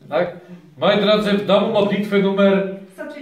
Tak? Moi drodzy, w domu modlitwy numer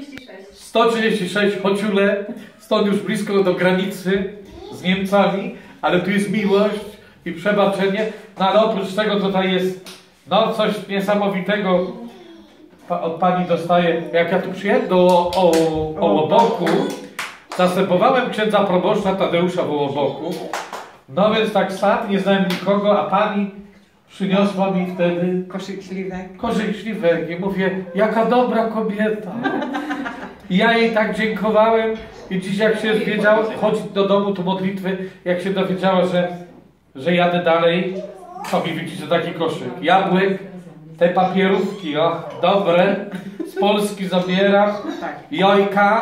136 Chociule, stąd już blisko do granicy z Niemcami, ale tu jest miłość i przebaczenie. No ale oprócz tego tutaj jest no coś niesamowitego. Od pani dostaję, jak ja tu przyjechałem do Ołoboku, zastępowałem księdza proboszcza Tadeusza w Ołoboku. No więc tak sam, nie znałem nikogo, a pani przyniosła mi wtedy koszyk śliwek. I mówię, jaka dobra kobieta. I ja jej tak dziękowałem i dziś jak się wiedziała, chodź do domu tu modlitwy, jak się dowiedziała, że jadę dalej, to mi widzicie taki koszyk. Jabłek, te papierówki, o, dobre, z Polski zabieram, jojka.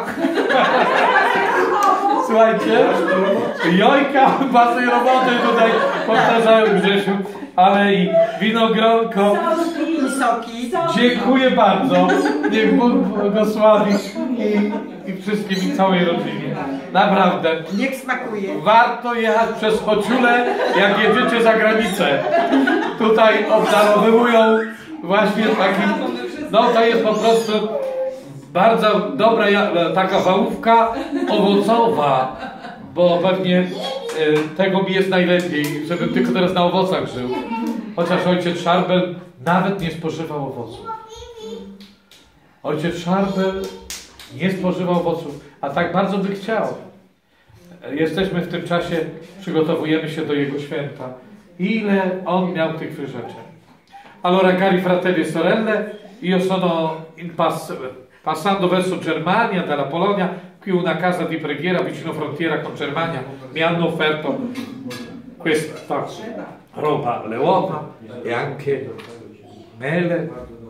Słuchajcie, jojka, masy roboty tutaj powtarzają Grzesiu, ale i winogronko. Soki. Dziękuję bardzo. Niech Bóg błogosławi i wszystkim i całej rodzinie. Naprawdę. Niech smakuje. Warto jechać przez Chociule, jak jedziecie za granicę. Tutaj obdarowują właśnie takim... No to jest po prostu bardzo dobra taka wałówka owocowa, bo pewnie tego mi jest najlepiej, żebym tylko teraz na owocach żył. Chociaż ojciec Szarbel nawet nie spożywał owoców. Ojciec Szarbel nie spożywał owoców, a tak bardzo by chciał. Jesteśmy w tym czasie, przygotowujemy się do jego święta. Ile on miał tych wyrzeczeń. Allora, cari fratelli e sorelle, io sono passando verso Germania, dalla Polonia, qui una casa di preghiera vicino frontiera con Germania. Mi hanno offerto questa roba leona e anche mele,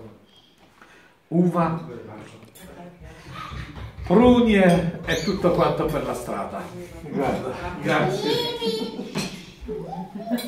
uva, prugne e tutto quanto per la strada. Guarda, grazie.